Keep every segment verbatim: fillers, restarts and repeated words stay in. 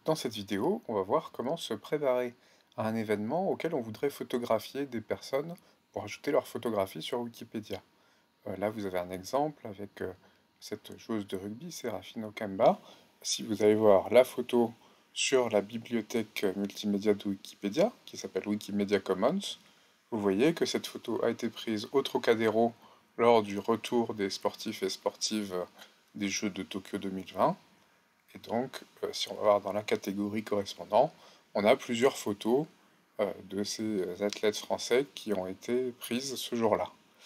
Dans cette vidéo, on va voir comment se préparer à un événement auquel on voudrait photographier des personnes pour ajouter leurs photographies sur Wikipédia. Euh, là, vous avez un exemple avec euh, cette joueuse de rugby, Serafino Kamba. Si vous allez voir la photo sur la bibliothèque multimédia de Wikipédia, qui s'appelle Wikimedia Commons, vous voyez que cette photo a été prise au Trocadéro lors du retour des sportifs et sportives des Jeux de Tokyo deux mille vingt. Et donc, euh, si on va voir dans la catégorie correspondant, on a plusieurs photos euh, de ces athlètes français qui ont été prises ce jour-là.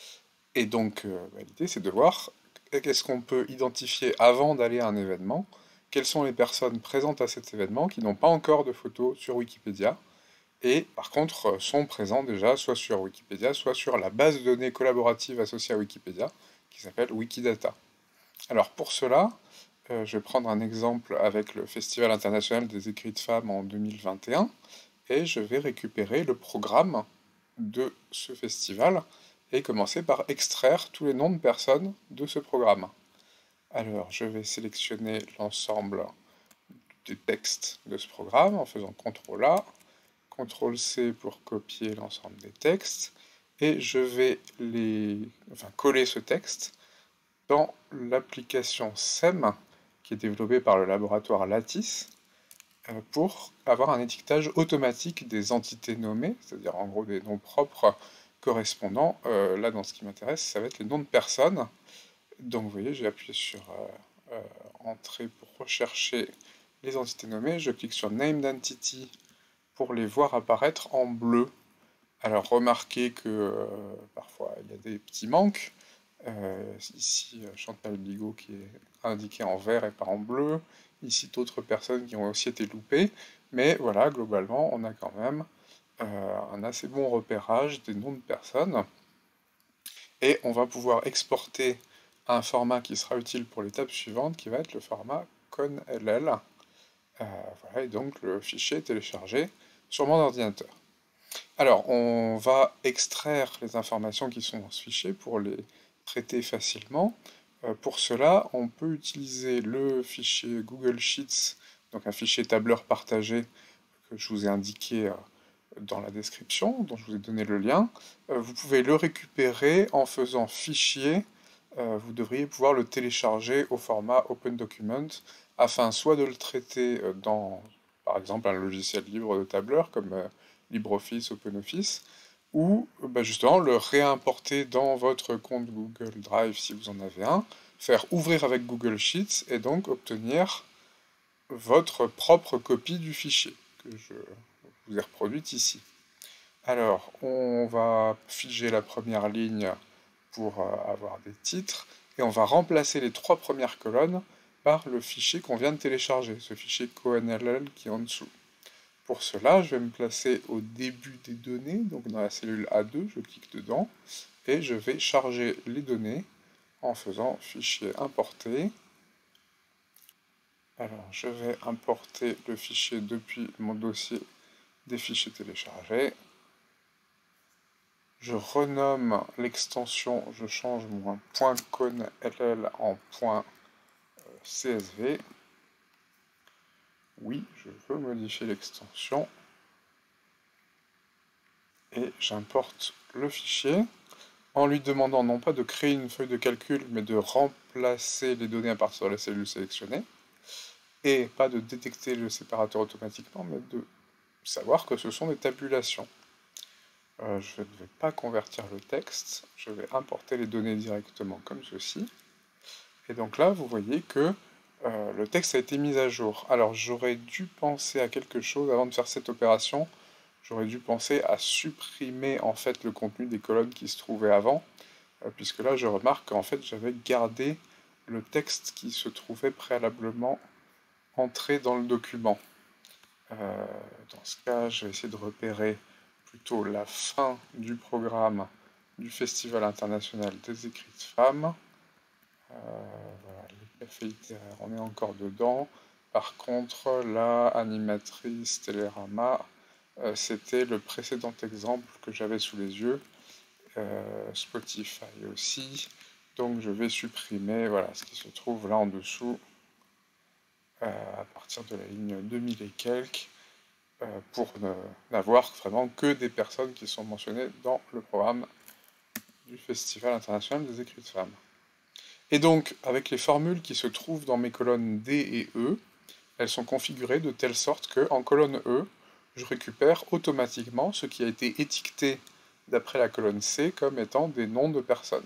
Et donc, euh, bah, l'idée, c'est de voir qu'est-ce qu'on peut identifier avant d'aller à un événement, quelles sont les personnes présentes à cet événement qui n'ont pas encore de photos sur Wikipédia, et par contre euh, sont présents déjà soit sur Wikipédia, soit sur la base de données collaborative associée à Wikipédia, qui s'appelle Wikidata. Alors pour cela, euh, je vais prendre un exemple avec le Festival international des écrits de femmes en deux mille vingt et un, et je vais récupérer le programme de ce festival et commencer par extraire tous les noms de personnes de ce programme. Alors, je vais sélectionner l'ensemble des textes de ce programme en faisant contrôle A, contrôle C pour copier l'ensemble des textes, et je vais les, enfin, coller ce texte dans l'application S E M qui est développée par le laboratoire Lattice euh, pour avoir un étiquetage automatique des entités nommées, c'est-à-dire en gros des noms propres correspondants. Euh, là, dans ce qui m'intéresse, ça va être les noms de personnes. Donc, vous voyez, j'ai appuyé sur euh, euh, Entrée pour rechercher les entités nommées. Je clique sur Named Entity pour les voir apparaître en bleu. Alors, remarquez que euh, parfois il y a des petits manques. Euh, ici, Chantal Bigot qui est indiqué en vert et pas en bleu. Ici, d'autres personnes qui ont aussi été loupées. Mais voilà, globalement, on a quand même euh, un assez bon repérage des noms de personnes. Et on va pouvoir exporter un format qui sera utile pour l'étape suivante, qui va être le format conll. Euh, voilà, et donc le fichier est téléchargé sur mon ordinateur. Alors, on va extraire les informations qui sont dans ce fichier pour les traiter facilement. Euh, pour cela, on peut utiliser le fichier Google Sheets, donc un fichier tableur partagé que je vous ai indiqué euh, dans la description, dont je vous ai donné le lien. Euh, vous pouvez le récupérer en faisant fichier. Euh, vous devriez pouvoir le télécharger au format Open Document afin soit de le traiter euh, dans, par exemple, un logiciel libre de tableur comme euh, LibreOffice, OpenOffice, ou euh, bah, justement le réimporter dans votre compte Google Drive si vous en avez un, faire ouvrir avec Google Sheets et donc obtenir votre propre copie du fichier que je vous ai reproduite ici. Alors, on va figer la première ligne pour euh, avoir des titres, et on va remplacer les trois premières colonnes par le fichier qu'on vient de télécharger, ce fichier conll qui est en dessous. Pour cela, je vais me placer au début des données, donc dans la cellule A deux, je clique dedans, et je vais charger les données en faisant fichier importer. Alors, je vais importer le fichier depuis mon dossier des fichiers téléchargés. Je renomme l'extension, je change mon .conll en .csv. Oui, je veux modifier l'extension. Et j'importe le fichier en lui demandant non pas de créer une feuille de calcul, mais de remplacer les données à partir de la cellule sélectionnée. Et pas de détecter le séparateur automatiquement, mais de savoir que ce sont des tabulations. Euh, je ne vais pas convertir le texte, je vais importer les données directement comme ceci. Et donc là, vous voyez que euh, le texte a été mis à jour. Alors j'aurais dû penser à quelque chose avant de faire cette opération. J'aurais dû penser à supprimer en fait le contenu des colonnes qui se trouvaient avant, euh, puisque là je remarque qu'en fait j'avais gardé le texte qui se trouvait préalablement entré dans le document. Euh, dans ce cas, je vais essayer de repérer plutôt la fin du programme du Festival international des écrits de femmes. Euh, voilà, les cafés littéraires, on est encore dedans. Par contre, la animatrice Télérama, euh, c'était le précédent exemple que j'avais sous les yeux. Euh, Spotify aussi. Donc je vais supprimer voilà, ce qui se trouve là en dessous. euh, à partir de la ligne deux mille et quelques, euh, pour n'avoir vraiment que des personnes qui sont mentionnées dans le programme du Festival international des écrits de femmes. Et donc, avec les formules qui se trouvent dans mes colonnes D et E, elles sont configurées de telle sorte que, en colonne E, je récupère automatiquement ce qui a été étiqueté d'après la colonne C comme étant des noms de personnes.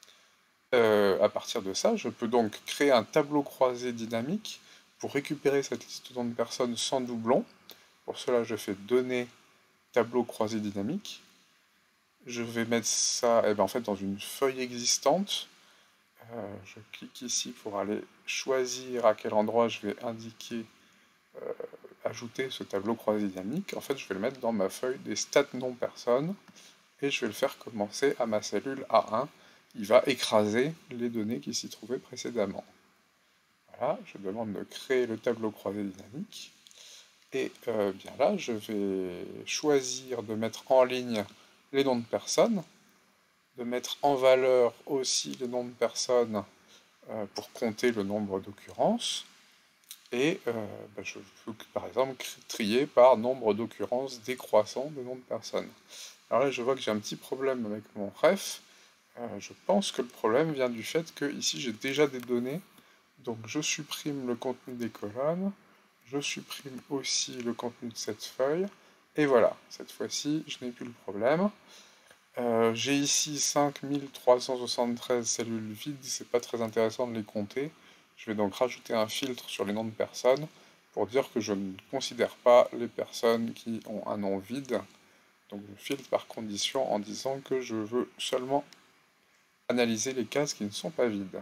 Euh, à partir de ça, je peux donc créer un tableau croisé dynamique pour récupérer cette liste de noms de personnes sans doublon. Pour cela, je fais données tableau croisé dynamique. Je vais mettre ça eh ben, en fait, dans une feuille existante. Euh, je clique ici pour aller choisir à quel endroit je vais indiquer, euh, ajouter ce tableau croisé dynamique. En fait, je vais le mettre dans ma feuille des stats non personnes et je vais le faire commencer à ma cellule A un. Il va écraser les données qui s'y trouvaient précédemment. Voilà, je demande de créer le tableau croisé dynamique. Et euh, bien là, je vais choisir de mettre en ligne les noms de personnes, de mettre en valeur aussi les noms de personnes euh, pour compter le nombre d'occurrences. Et euh, bah, je peux par exemple trier par nombre d'occurrences décroissant de noms de personnes. Alors là, je vois que j'ai un petit problème avec mon ref. Euh, je pense que le problème vient du fait que ici j'ai déjà des données. Donc je supprime le contenu des colonnes. Je supprime aussi le contenu de cette feuille. Et voilà, cette fois-ci, je n'ai plus le problème. Euh, j'ai ici cinq mille trois cent soixante-treize cellules vides, c'est pas très intéressant de les compter. Je vais donc rajouter un filtre sur les noms de personnes pour dire que je ne considère pas les personnes qui ont un nom vide. Donc je filtre par condition en disant que je veux seulement analyser les cases qui ne sont pas vides.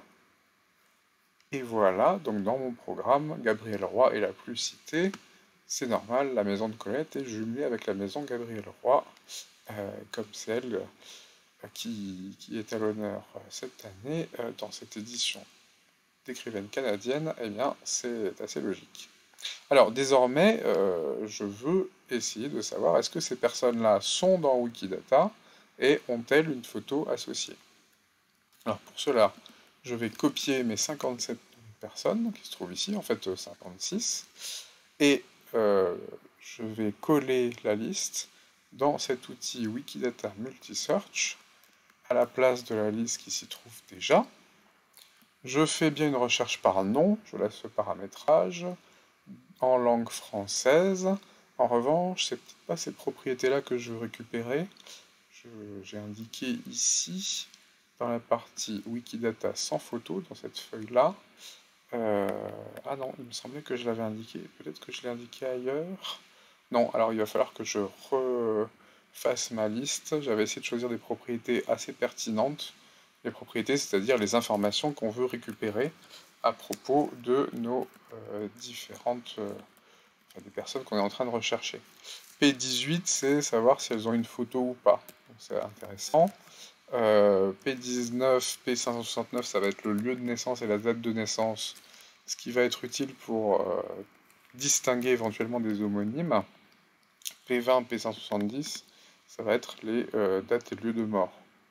Et voilà, donc dans mon programme, Gabriel Roy est la plus citée. C'est normal, la maison de Colette est jumelée avec la maison Gabriel Roy, euh, comme c'est elle euh, qui, qui, est à l'honneur euh, cette année euh, dans cette édition d'écrivaine canadienne. Eh bien, c'est assez logique. Alors, désormais, euh, je veux essayer de savoir est-ce que ces personnes-là sont dans Wikidata et ont-elles une photo associée. Alors, pour cela, je vais copier mes cinquante-sept personnes qui se trouvent ici, en fait cinquante-six, et euh, je vais coller la liste dans cet outil Wikidata Multisearch à la place de la liste qui s'y trouve déjà. Je fais bien une recherche par nom, je laisse ce paramétrage en langue française. En revanche, c'est peut-être pas ces propriétés-là que je veux récupérer. J'ai indiqué ici, dans la partie Wikidata sans photo, dans cette feuille-là. Euh, ah non, il me semblait que je l'avais indiqué. Peut-être que je l'ai indiqué ailleurs. Non, alors il va falloir que je refasse ma liste. J'avais essayé de choisir des propriétés assez pertinentes. Les propriétés, c'est-à-dire les informations qu'on veut récupérer à propos de nos euh, différentes... Euh, enfin, des personnes qu'on est en train de rechercher. P dix-huit, c'est savoir si elles ont une photo ou pas. C'est intéressant. Euh, P dix-neuf, P cinq cent soixante-neuf, ça va être le lieu de naissance et la date de naissance, ce qui va être utile pour euh, distinguer éventuellement des homonymes. P vingt, P cinq cent soixante-dix, ça va être les euh, dates et lieux de mort.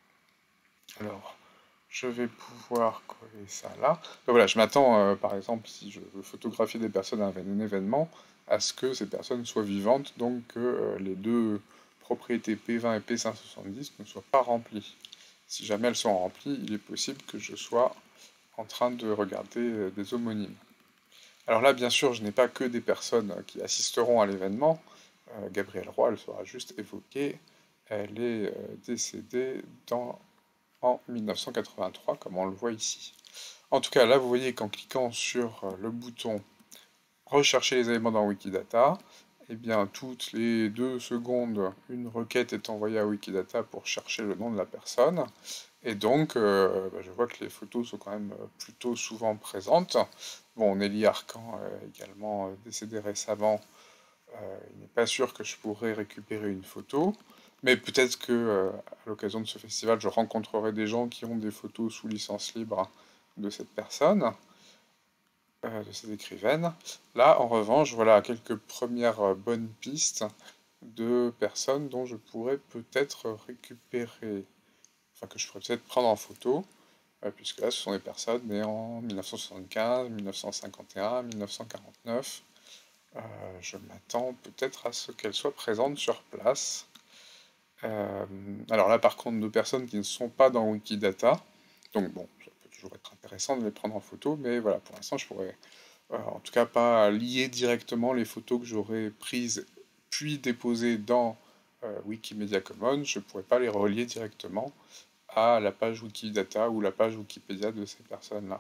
Alors, je vais pouvoir coller ça là. Donc voilà, je m'attends, euh, par exemple, si je veux photographier des personnes à un événement, à ce que ces personnes soient vivantes, donc que euh, les deux propriétés P vingt et P cinq cent soixante-dix ne soient pas remplies. Si jamais elles sont remplies, il est possible que je sois en train de regarder euh, des homonymes. Alors là, bien sûr, je n'ai pas que des personnes qui assisteront à l'événement. Euh, Gabrielle Roy, elle sera juste évoquée. Elle est euh, décédée dans, en mille neuf cent quatre-vingt-trois, comme on le voit ici. En tout cas, là, vous voyez qu'en cliquant sur euh, le bouton « Rechercher les éléments dans Wikidata », eh bien, toutes les deux secondes, une requête est envoyée à Wikidata pour chercher le nom de la personne. Et donc, euh, bah, je vois que les photos sont quand même plutôt souvent présentes. Bon, Nelly Arcan, euh, également euh, décédée récemment, euh, il n'est pas sûr que je pourrais récupérer une photo. Mais peut-être que euh, à l'occasion de ce festival, je rencontrerai des gens qui ont des photos sous licence libre de cette personne, euh, de cette écrivaine. Là, en revanche, voilà quelques premières euh, bonnes pistes de personnes dont je pourrais peut-être récupérer, enfin que je pourrais peut-être prendre en photo. euh, puisque là ce sont des personnes nées en mille neuf cent soixante-quinze, mille neuf cent cinquante et un, mille neuf cent quarante-neuf. Euh, je m'attends peut-être à ce qu'elles soient présentes sur place. Euh, alors là par contre, de personnes qui ne sont pas dans Wikidata, donc bon, ça peut toujours être intéressant de les prendre en photo, mais voilà, pour l'instant je pourrais euh, en tout cas pas lier directement les photos que j'aurais prises puis déposées dans euh, Wikimedia Commons, je ne pourrais pas les relier directement à la page Wikidata ou la page Wikipédia de ces personnes-là.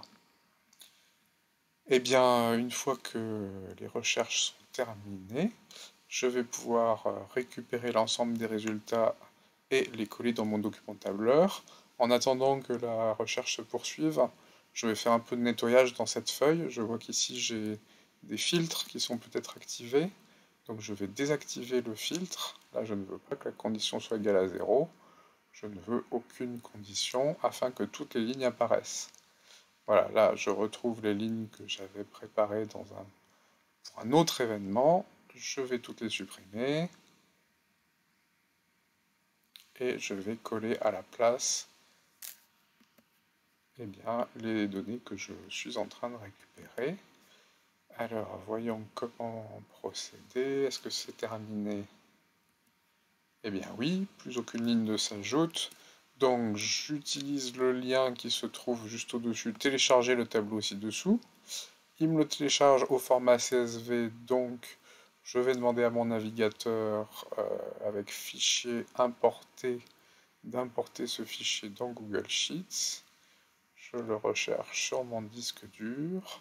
Eh bien, une fois que les recherches sont terminées, je vais pouvoir euh, récupérer l'ensemble des résultats et les coller dans mon document tableur. En attendant que la recherche se poursuive, je vais faire un peu de nettoyage dans cette feuille. Je vois qu'ici j'ai des filtres qui sont peut-être activés. Donc je vais désactiver le filtre. Là, je ne veux pas que la condition soit égale à zéro. Je ne veux aucune condition afin que toutes les lignes apparaissent. Voilà, là je retrouve les lignes que j'avais préparées dans un, pour un autre événement. Je vais toutes les supprimer. Et je vais coller à la place eh bien, les données que je suis en train de récupérer. Alors, voyons comment procéder. Est-ce que c'est terminé? Eh bien oui, plus aucune ligne ne s'ajoute. Donc j'utilise le lien qui se trouve juste au-dessus, télécharger le tableau ci-dessous. Il me le télécharge au format C S V, donc je vais demander à mon navigateur euh, avec fichier importé d'importer ce fichier dans Google Sheets. Je le recherche sur mon disque dur.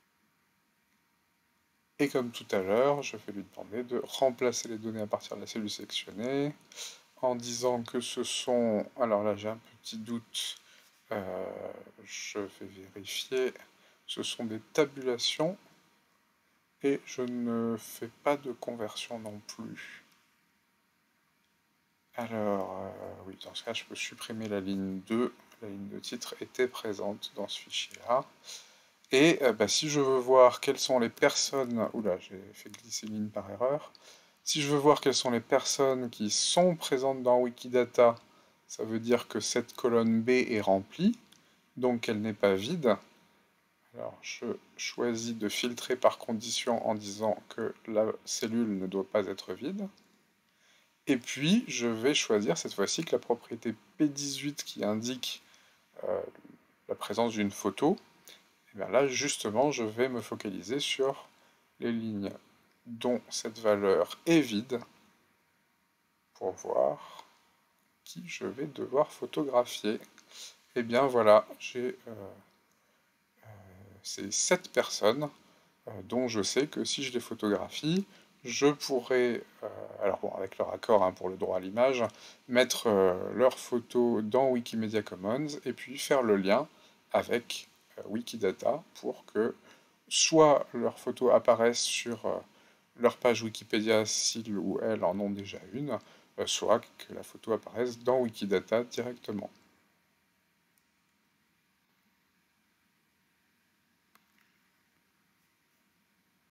Et comme tout à l'heure, je vais lui demander de remplacer les données à partir de la cellule sélectionnée en disant que ce sont... Alors là, j'ai un petit doute. Euh, je vais vérifier. Ce sont des tabulations et je ne fais pas de conversion non plus. Alors, euh, oui, dans ce cas, je peux supprimer la ligne deux. La ligne de titre était présente dans ce fichier-là. Et euh, bah, si je veux voir quelles sont les personnes... Oula, j'ai fait glisser une ligne par erreur. Si je veux voir quelles sont les personnes qui sont présentes dans Wikidata, ça veut dire que cette colonne B est remplie, donc qu'elle n'est pas vide. Alors je choisis de filtrer par condition en disant que la cellule ne doit pas être vide. Et puis je vais choisir cette fois-ci que la propriété P dix-huit qui indique euh, la présence d'une photo, et bien là justement je vais me focaliser sur les lignes dont cette valeur est vide pour voir qui je vais devoir photographier. Et bien voilà, j'ai euh, euh, ces sept personnes euh, dont je sais que si je les photographie, je pourrais, euh, alors bon, avec leur accord hein, pour le droit à l'image, mettre euh, leurs photos dans Wikimedia Commons et puis faire le lien avec euh, Wikidata pour que soit leurs photos apparaissent sur euh, leur page Wikipédia s'ils ou elles en ont déjà une, euh, soit que la photo apparaisse dans Wikidata directement.